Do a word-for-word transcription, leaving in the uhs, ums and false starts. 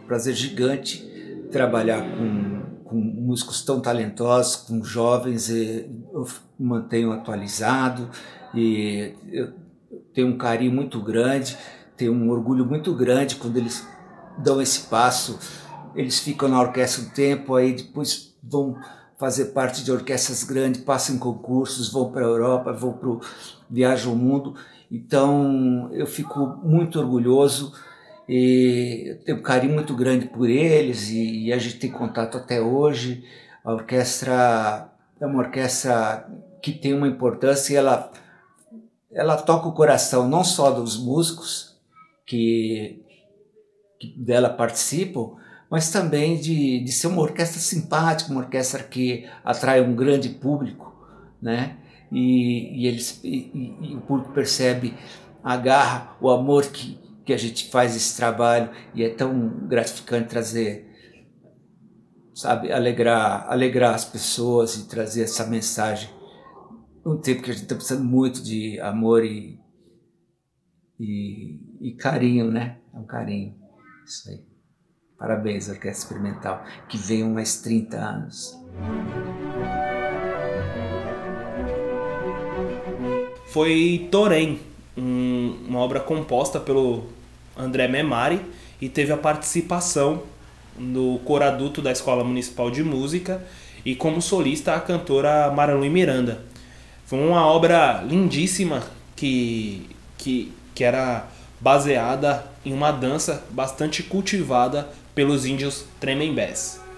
prazer gigante trabalhar com, com músicos tão talentosos, com jovens, e eu me mantenho atualizado e eu tenho um carinho muito grande, tenho um orgulho muito grande quando eles dão esse passo. Eles ficam na orquestra um tempo, aí depois vão fazer parte de orquestras grandes, passam em concursos, vão para a Europa, vão pro, viajam o mundo. Então eu fico muito orgulhoso e eu tenho um carinho muito grande por eles e, e a gente tem contato até hoje. A orquestra é uma orquestra que tem uma importância e ela, ela toca o coração não só dos músicos que, que dela participam, mas também de, de ser uma orquestra simpática, uma orquestra que atrai um grande público, né? E, e, eles, e, e o público percebe a garra, o amor que, que a gente faz esse trabalho, e é tão gratificante trazer, sabe, alegrar, alegrar as pessoas e trazer essa mensagem num tempo que a gente está precisando muito de amor e, e, e carinho, né? É um carinho, isso aí. Parabéns, Orquestra Experimental, que venham mais trinta anos. Foi Torém, um, uma obra composta pelo André Memari e teve a participação do coraduto da Escola Municipal de Música e como solista a cantora Maralu Miranda. Foi uma obra lindíssima que, que, que era baseada em uma dança bastante cultivada pelos índios Tremembés.